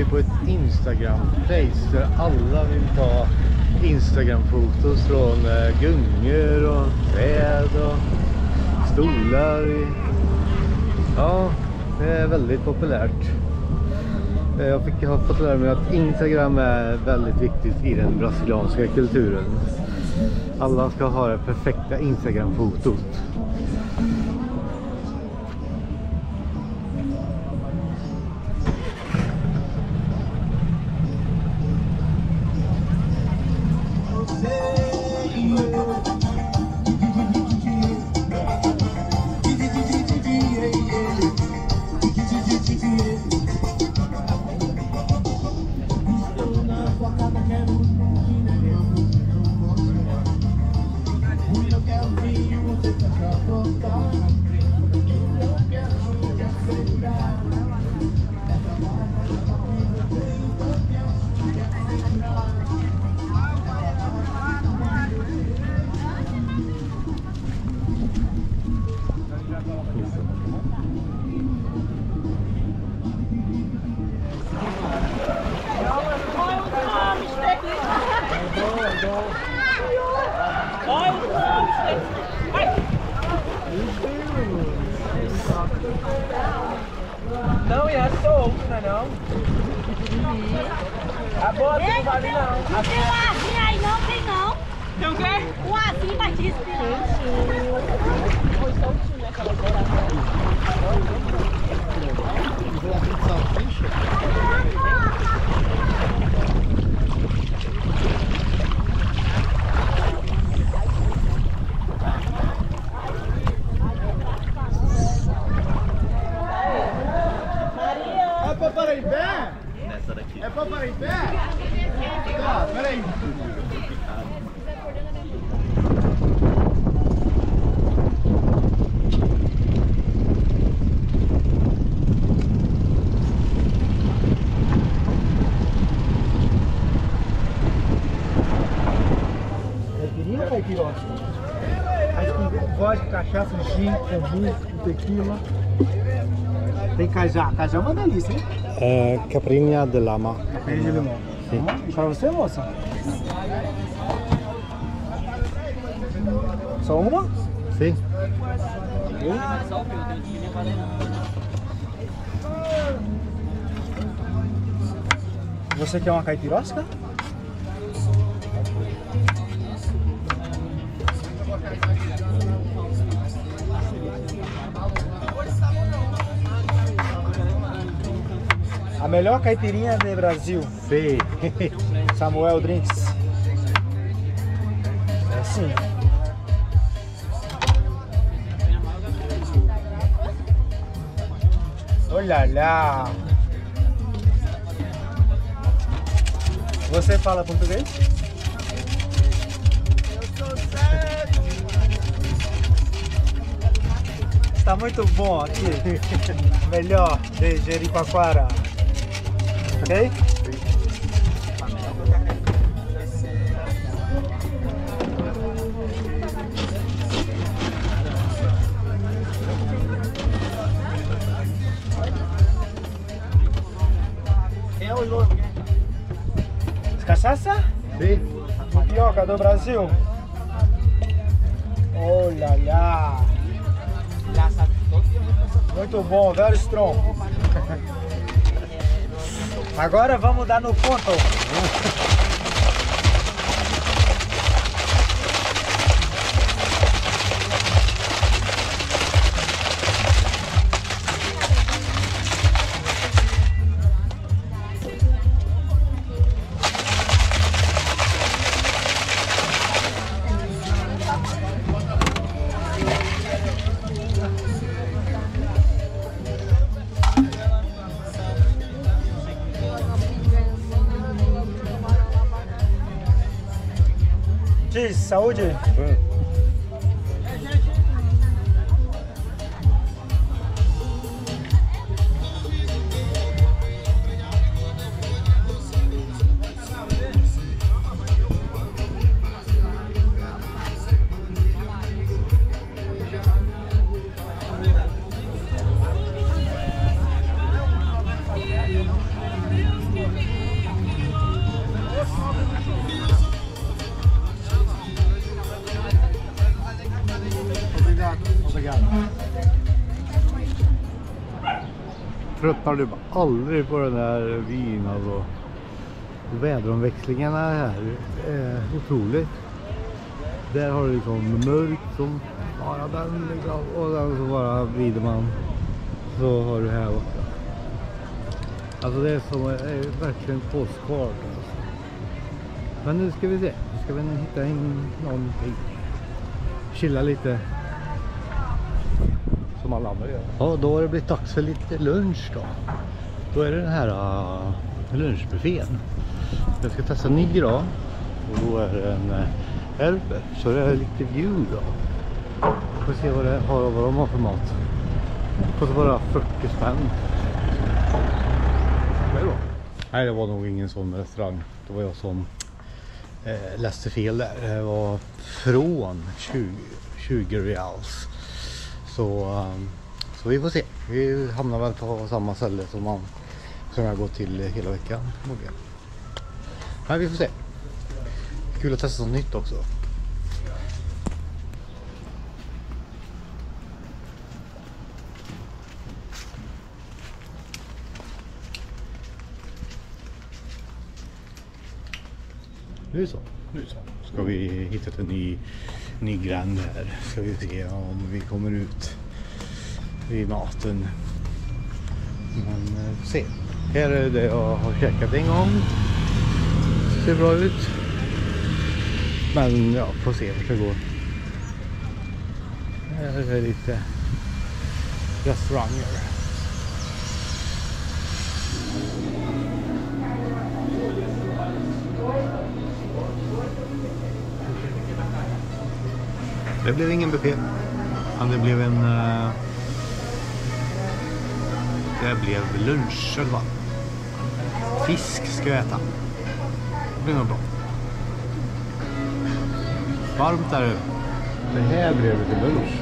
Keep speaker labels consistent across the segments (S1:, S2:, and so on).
S1: vi på ett Instagram-place där alla vill ta Instagram-fotos från gungor och träd och stolar. Ja, det är väldigt populärt. Jag har fått lära mig att Instagram är väldigt viktigt i den brasilianska kulturen. Alla ska ha det perfekta Instagram-fotot.
S2: Não, e é solto, né não? A bota não vale não.
S3: Não tem o asinho aí não, tem não.
S2: Tem o quê?
S3: O asinho vai desviando.
S2: Foi soltinho aquela bora.
S4: É pra parar em pé? Nessa daqui. É pra parar em pé? Tá, peraí.
S5: Caipirinha ou caipirosca? Aí com vodka, cachaça, gin, kombu, tequila. Tem cajá. Cajá é uma delícia, hein?
S1: Caipirinha de lama.
S5: Caipirinha de limão.
S1: Sim.
S5: E pra você, moça? Só uma?
S1: Sim.
S5: Você quer uma caipirosca? A melhor caipirinha do Brasil.
S1: Sim.
S5: Samuel Drinks. É sim. Olha lá. Você fala português?
S4: Eu sou cego.
S5: Está muito bom aqui. Melhor de Jericoacoara. Ok?
S4: É o lobo.
S5: Cachaça?
S1: Sim.
S5: Tapioca do Brasil. Olha lá. Muito bom, very strong. Agora vamos dar no ponto. Diz, saúde.
S1: tröttnar du aldrig på den här vyn alltså. Väderomväxlingarna här är otroligt. Där har du liksom mörkt som bara den liksom, och sen så bara vrider man så har du här borta. Alltså det är som verkligen postkort alltså. Men nu ska vi se, nu ska vi hitta in någonting. Chilla lite. Som alla andra gör. Ja, då har det blivit dags för lite lunch då. Då är det den här lunchbuffén. Jag ska testa ny idag. Och då är det en här uppe. Så det är lite view då. Får se vad de har för mat. Kostar bara 40 spänn. Det är bra. Nej, det var nog ingen sån restaurang. Det var jag som läste fel där. Det var från 20 reals. Så vi får se. Vi hamnar väl på samma ställe som jag går till hela veckan. Men vi får se. Kul att testa något nytt också. Nu så. Ska vi hitta en ny gränd här. Ska vi se om vi kommer ut i maten. Men se. Här är det jag har käkat en gång. Ser bra ut. Men ja, får se hur det går. Här är lite restauranger. Det blev ingen buffé. Det blev det blev lunch eller vad? Fisk ska jag äta. Det blir nog bra. Varmt är det. Det här blev det till lunch.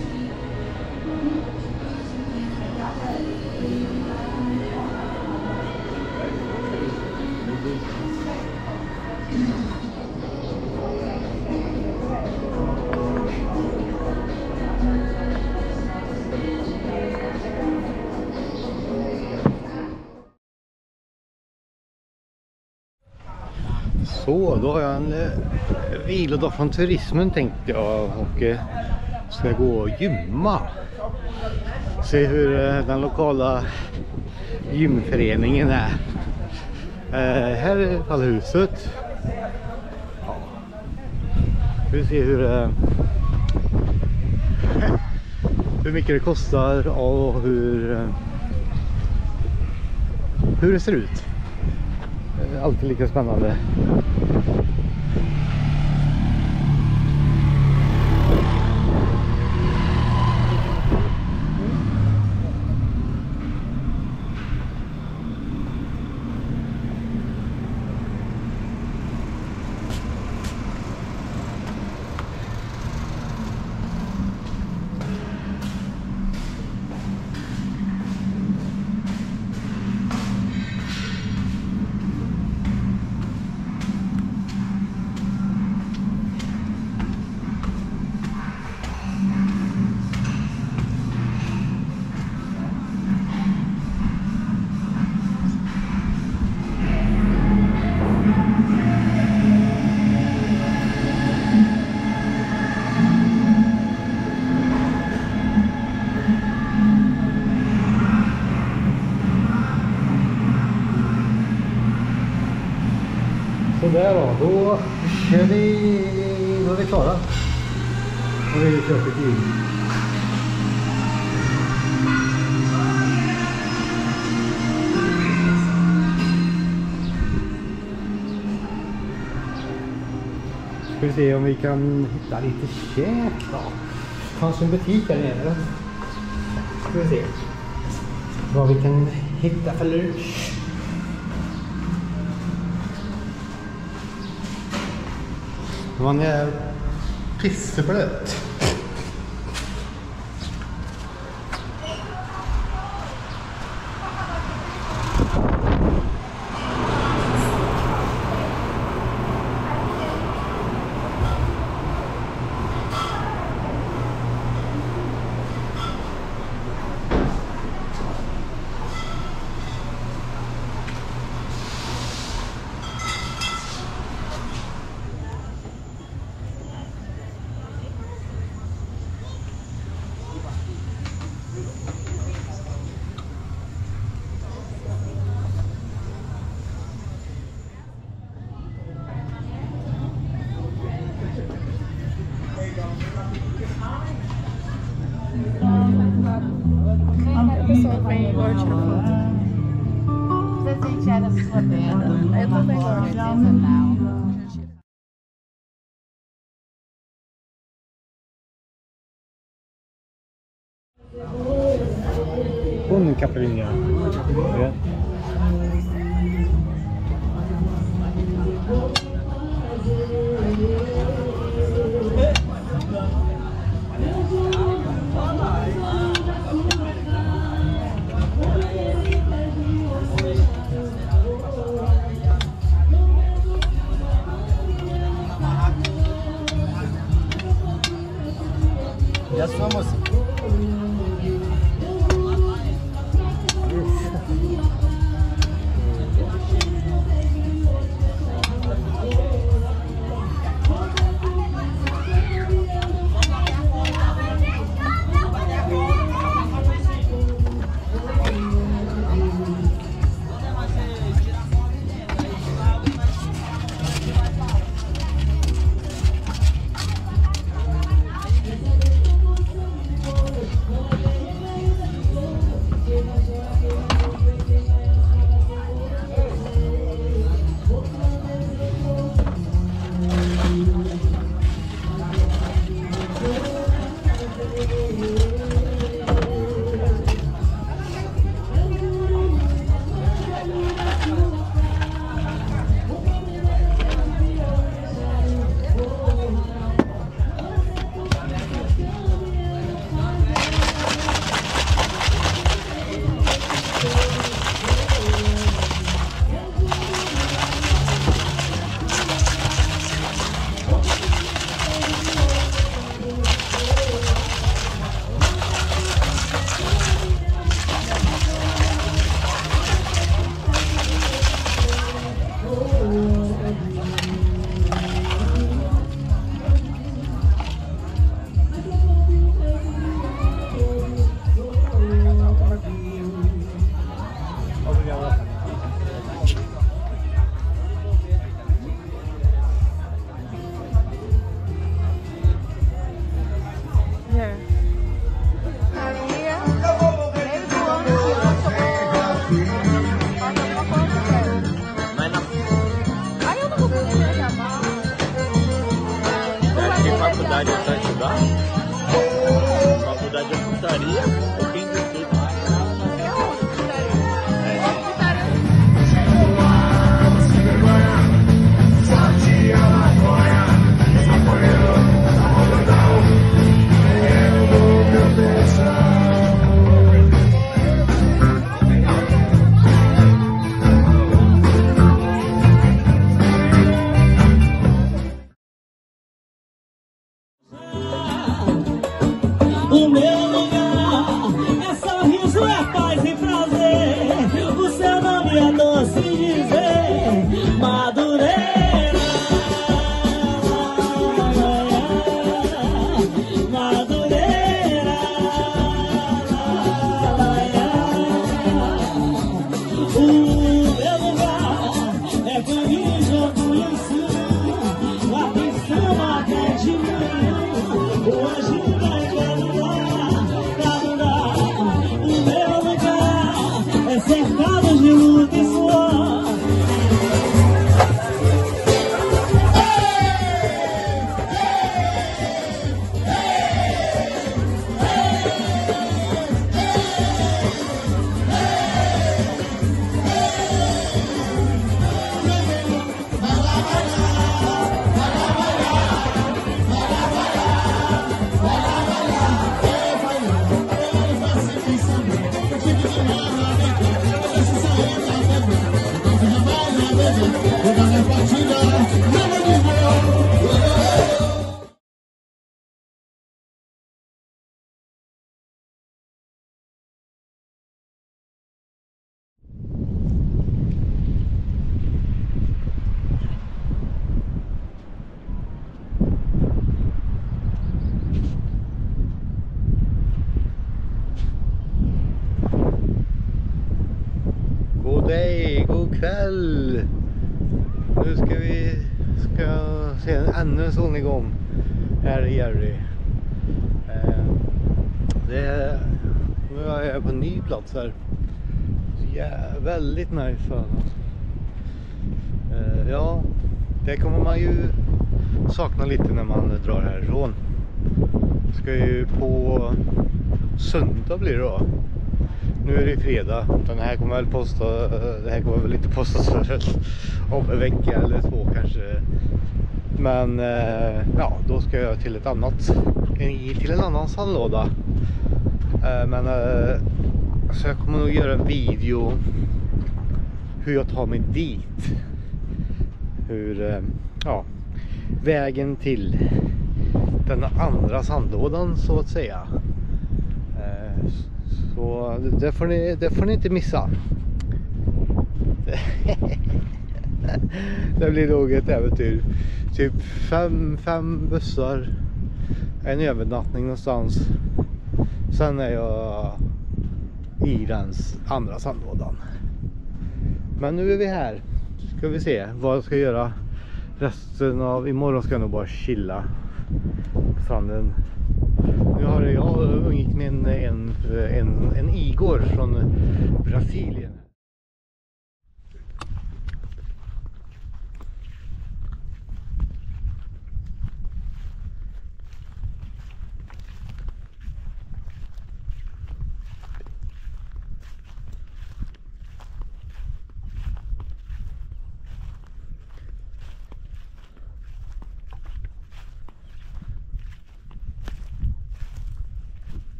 S1: Så, då har jag en vilodag från turismen tänkte jag och ska gå och gymma. Se hur den lokala gymföreningen är. Här är fallhuset. Ja. Vi ser hur mycket det kostar och hur det ser ut. Alltid lika spännande. Så där då är vi klara. Och vi kör till gym. Ska vi se om vi kan hitta lite käk då. Kanske en butik där nere. Ska vi se vad vi kan hitta för lunch. Man är pisseblöt.
S6: vem igual eu tiro foto.
S7: Presentear a sua tela.
S6: Eu também gosto.
S7: Artesanal.
S1: Un caprignano.
S5: E a sua moça?
S1: Faculdade é só estudar? Faculdade é putaria ou quem de tudo?
S8: O meu lugar é sorriso, é paz e prazer. O seu nome é doce dizer, Madureira. Madureira. O meu lugar é caminho de orgulho sul. Lá tem samba até de manhã. Hoje cercado de luta e suor.
S1: God kväll! Nu ska vi se ännu en solnedgång här i Jerry. Det är Nu är jag på en ny plats här. Väldigt nice alltså. Ja, det kommer man ju sakna lite när man drar härifrån. Ska ju på söndag blir det då. Nu är det fredag. Den här kommer väl inte postas för om en vecka eller 2 kanske. Men ja, då ska jag till till en annan sandlåda. Så jag kommer nog göra en video hur jag tar mig dit. Ja, vägen till den andra sandlådan så att säga. Så det får ni inte missa. Det blir nog ett äventyr. Typ 5 bussar, en övernattning någonstans. Sen är jag i den andra sandlådan. Men nu är vi här. Ska vi se vad jag ska göra resten av imorgon. Ska jag nog bara chilla på stranden. Nu har jag umgått med en Igor från Brasilien.